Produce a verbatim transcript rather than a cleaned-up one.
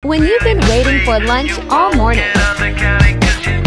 When you've been waiting for lunch all morning.